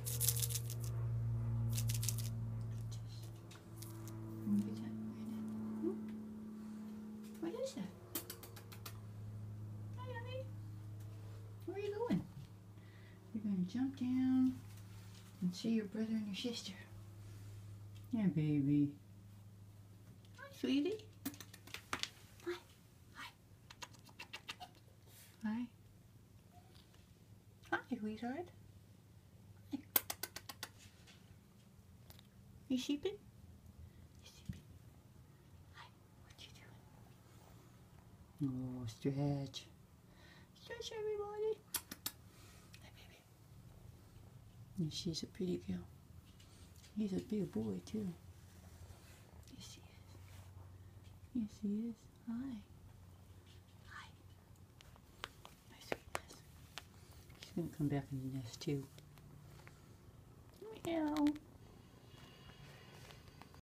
What is that? Hi, honey. Where are you going? You're going to jump down and see your brother and your sister. Yeah, baby. Hi, sweetie. Hi. Hi. Hi. Hi, sweetheart. Hi. You sheeping? You sheeping? Hi. What you doing? Oh, stretch. Stretch, everybody. Hi, baby. And she's a pretty girl. He's a big boy, too. Yes, he is. Yes, he is. Hi. Hi. My sweetness. She's going to come back in the nest, too. Meow.